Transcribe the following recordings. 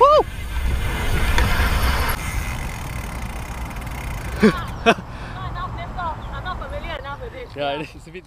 Woo! Yeah, it's a bit.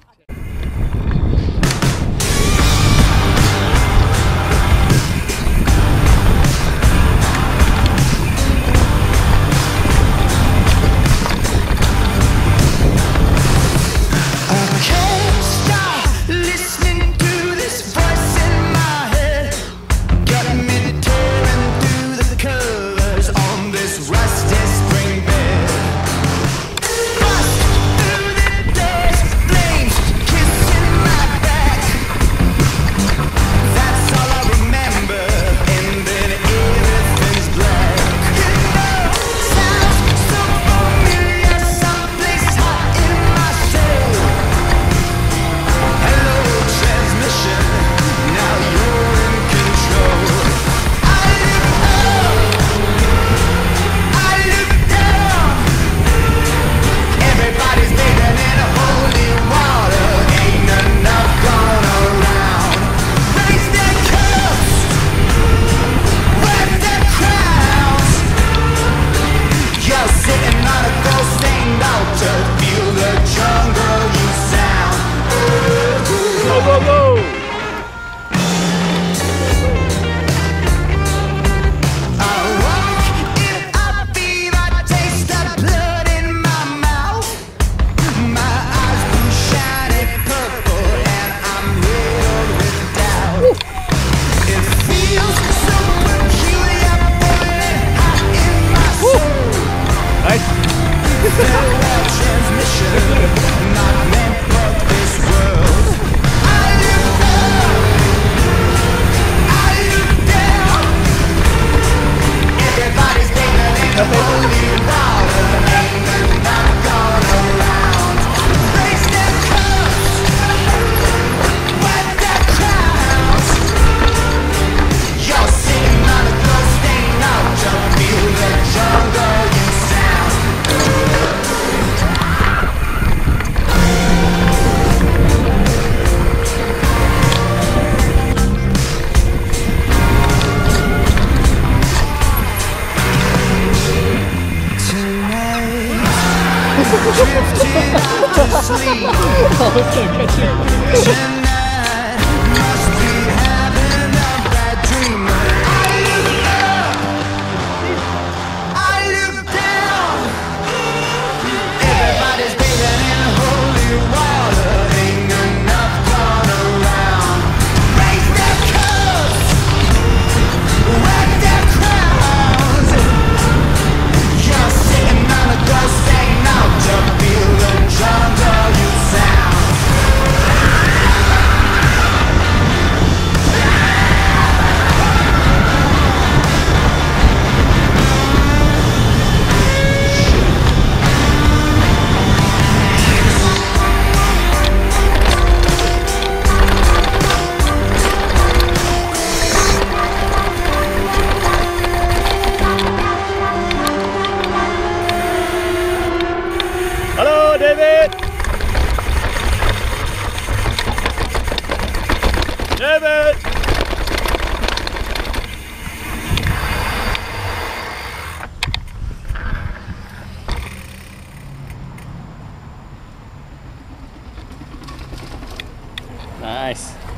Drifted out to sleep. Tonight must be having a bad dream. I look down. Everybody's bathing in holy water. Ain't enough gone around. Raise their cups, wag their crowns. You're sitting on a ghost hanging out to feel the jungle you sound. Hello, David! David! Nice.